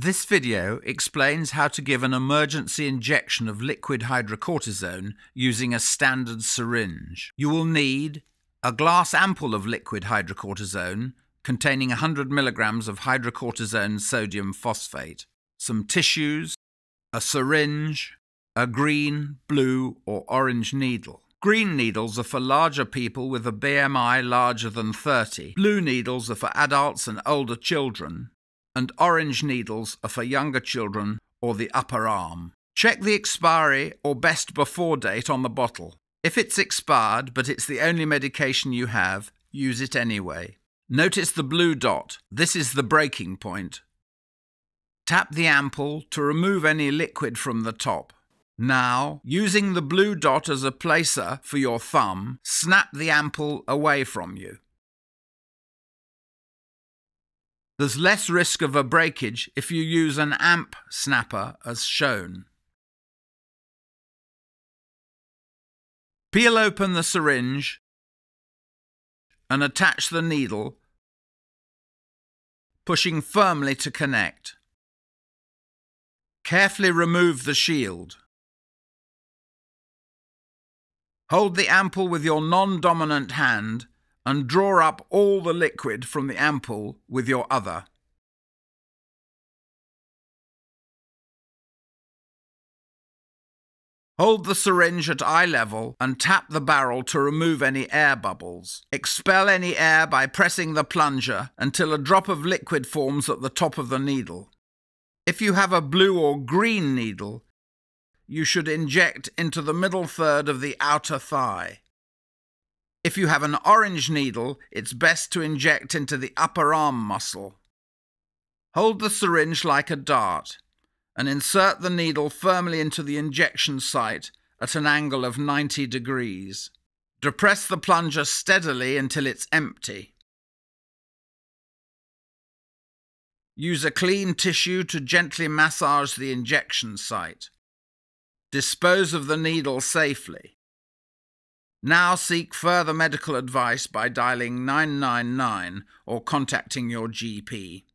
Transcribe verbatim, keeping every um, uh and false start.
This video explains how to give an emergency injection of liquid hydrocortisone using a standard syringe. You will need a glass ampoule of liquid hydrocortisone containing one hundred milligrams of hydrocortisone sodium phosphate, some tissues, a syringe, a green, blue or orange needle. Green needles are for larger people with a B M I larger than thirty. Blue needles are for adults and older children, and orange needles are for younger children or the upper arm. Check the expiry or best before date on the bottle. If it's expired but it's the only medication you have, use it anyway. Notice the blue dot. This is the breaking point. Tap the ampoule to remove any liquid from the top. Now, using the blue dot as a placer for your thumb, snap the ampoule away from you. There's less risk of a breakage if you use an amp snapper as shown. Peel open the syringe and attach the needle, pushing firmly to connect. Carefully remove the shield. Hold the ampoule with your non-dominant hand and draw up all the liquid from the ampoule with your other. Hold the syringe at eye level and tap the barrel to remove any air bubbles. Expel any air by pressing the plunger until a drop of liquid forms at the top of the needle. If you have a blue or green needle, you should inject into the middle third of the outer thigh. If you have an orange needle, it's best to inject into the upper arm muscle. Hold the syringe like a dart and insert the needle firmly into the injection site at an angle of ninety degrees. Depress the plunger steadily until it's empty. Use a clean tissue to gently massage the injection site. Dispose of the needle safely. Now seek further medical advice by dialing nine nine nine or contacting your G P.